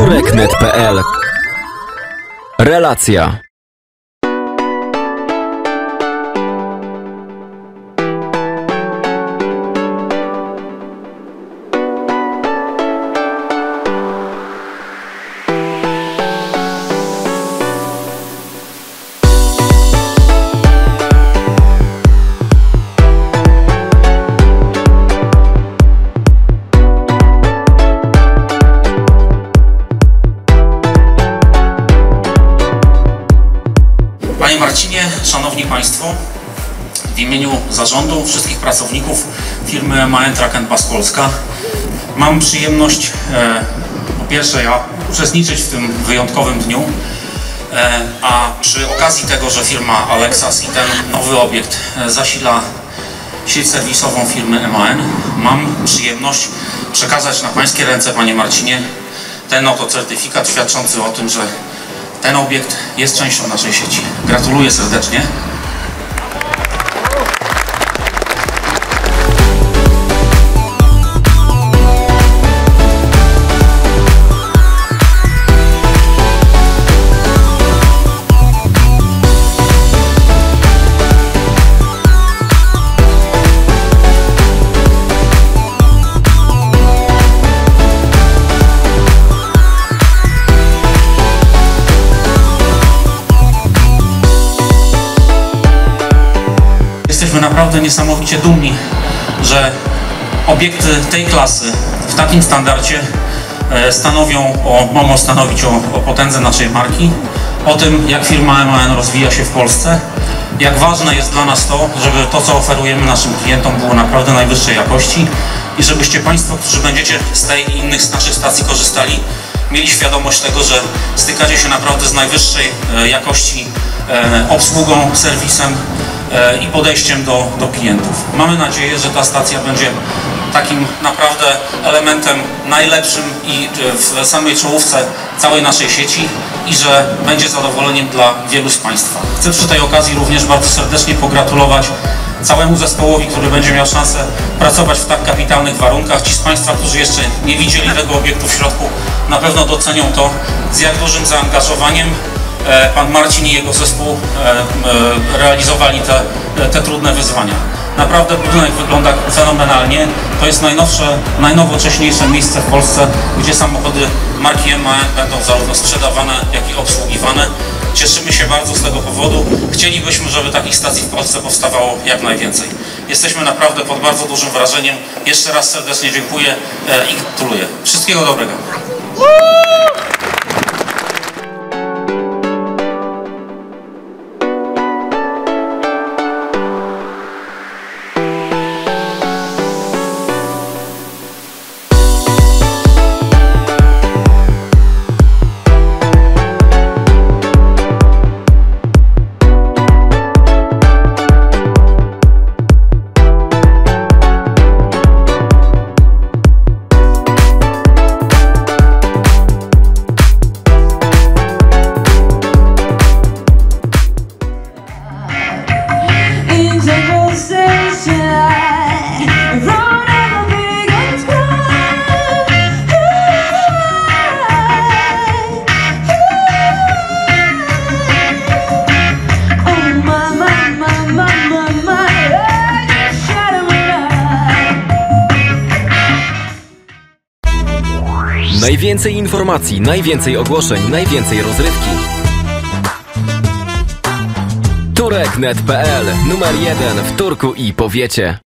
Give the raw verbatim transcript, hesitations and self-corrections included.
turek kropka net kropka pe el. Relacja. Panie Marcinie, Szanowni Państwo, w imieniu zarządu, wszystkich pracowników firmy M A N Truck and Bus Polska mam przyjemność e, po pierwsze ja uczestniczyć w tym wyjątkowym dniu, e, a przy okazji tego, że firma Alexas i ten nowy obiekt e, zasila sieć serwisową firmy M A N, mam przyjemność przekazać na Pańskie ręce, Panie Marcinie, ten oto certyfikat świadczący o tym, że ten obiekt jest częścią naszej sieci. Gratuluję serdecznie. Jesteśmy naprawdę niesamowicie dumni, że obiekty tej klasy w takim standardzie stanowią o, mogą stanowić o, o potędze naszej marki, o tym, jak firma M A N rozwija się w Polsce, jak ważne jest dla nas to, żeby to, co oferujemy naszym klientom, było naprawdę najwyższej jakości i żebyście Państwo, którzy będziecie z tej i innych z naszych stacji korzystali, mieli świadomość tego, że stykacie się naprawdę z najwyższej jakości obsługą, serwisem i podejściem do, do klientów. Mamy nadzieję, że ta stacja będzie takim naprawdę elementem najlepszym i w samej czołówce całej naszej sieci i że będzie zadowoleniem dla wielu z Państwa. Chcę przy tej okazji również bardzo serdecznie pogratulować całemu zespołowi, który będzie miał szansę pracować w tak kapitalnych warunkach. Ci z Państwa, którzy jeszcze nie widzieli tego obiektu w środku, na pewno docenią to, z jak dużym zaangażowaniem Pan Marcin i jego zespół realizowali te, te trudne wyzwania. Naprawdę budynek wygląda fenomenalnie. To jest najnowsze, najnowocześniejsze miejsce w Polsce, gdzie samochody marki M A N będą zarówno sprzedawane, jak i obsługiwane. Cieszymy się bardzo z tego powodu. Chcielibyśmy, żeby takich stacji w Polsce powstawało jak najwięcej. Jesteśmy naprawdę pod bardzo dużym wrażeniem. Jeszcze raz serdecznie dziękuję i gratuluję. Wszystkiego dobrego. Najwięcej informacji, najwięcej ogłoszeń, najwięcej rozrywki. turek kropka net kropka pe el, numer jeden w Turku i powiecie.